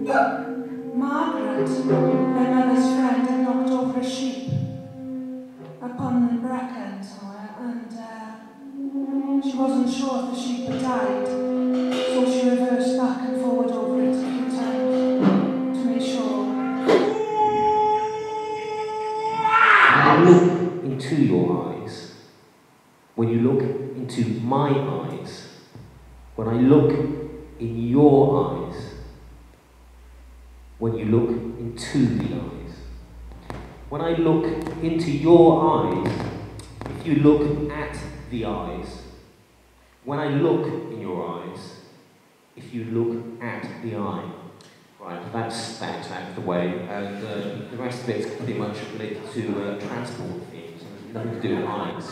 Margaret, my mother's friend, had knocked over a sheep upon the bracken somewhere, and she wasn't sure if the sheep had died, so she reversed back and forward over it a few times to make sure. When I look into your eyes, when you look into my eyes, when I look in your eyes, when you look into the eyes, when I look into your eyes, if you look at the eyes, when I look in your eyes, if you look at the eye. Right, that's out of the way, and the rest of it's pretty much related to transport themes, nothing to do with eyes.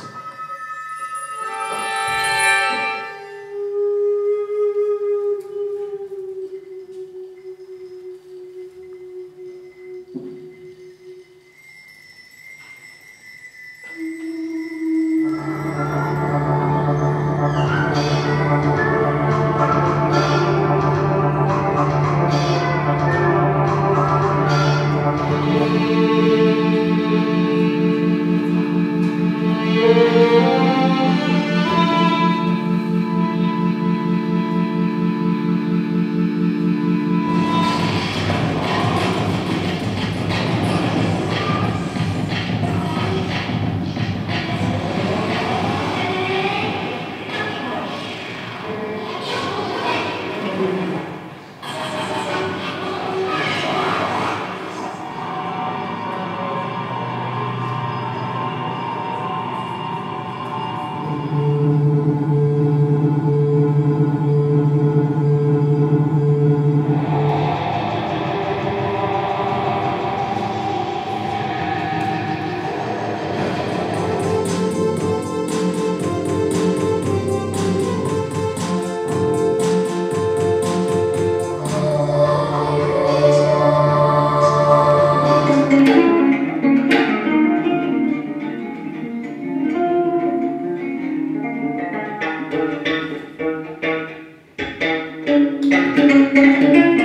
Thank you.